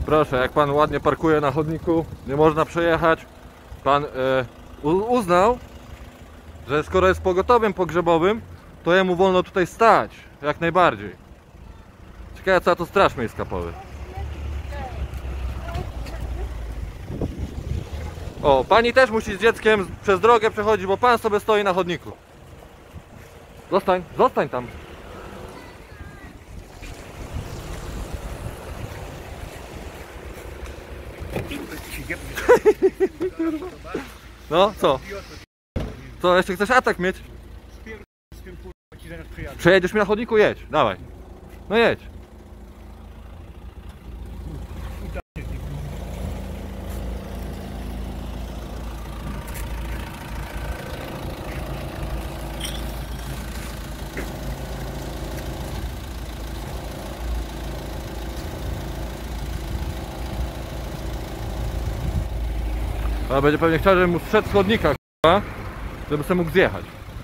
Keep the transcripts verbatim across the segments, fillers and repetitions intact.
Proszę, jak pan ładnie parkuje na chodniku, nie można przejechać. Pan e, uznał, że skoro jest pogotowiem pogrzebowym, to jemu wolno tutaj stać, jak najbardziej. Ciekawe, co to Straż Miejska powie. O, pani też musi z dzieckiem przez drogę przechodzić, bo pan sobie stoi na chodniku. Zostań, zostań tam. No, co? Co, jeszcze chcesz atak mieć? Przejedziesz mi na chodniku? Jedź, dawaj. No jedź. A będzie pewnie chciał, żebym mu zszedł z chodnika, k***a, żeby sobie mógł zjechać.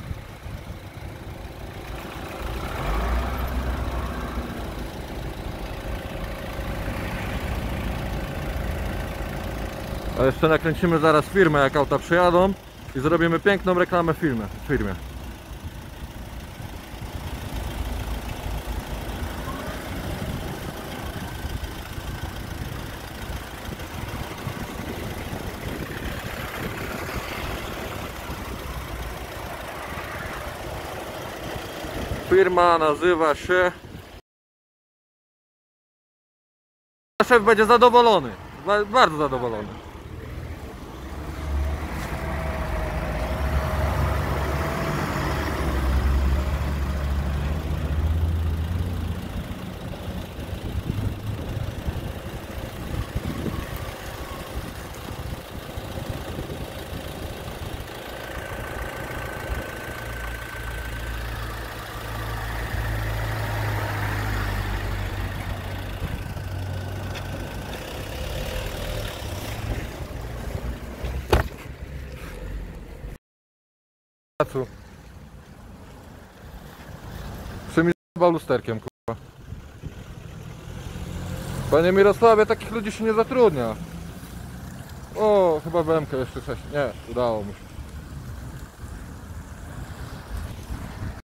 A jeszcze nakręcimy zaraz firmę, jak auta przyjadą i zrobimy piękną reklamę w firmie. W firmie. Firma nazywa się... Szef będzie zadowolony, bardzo zadowolony. Przy mi z***ał lusterkiem, kurwa. Panie Mirosławie, takich ludzi się nie zatrudnia. O, chyba B M K jeszcze wcześniej. Nie, udało mu się.